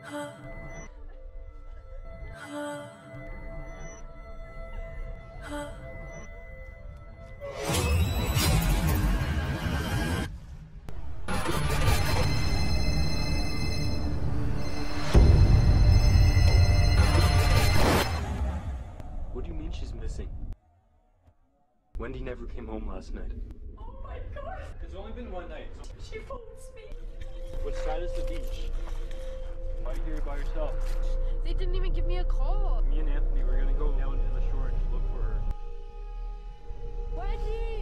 What do you mean she's missing? Wendy never came home last night. Oh my god! It's only been one night. She phones me. Which side is the beach? Why are you here by yourself? They didn't even give me a call. Me and Anthony were gonna go down to the shore and just look for her. Wendy!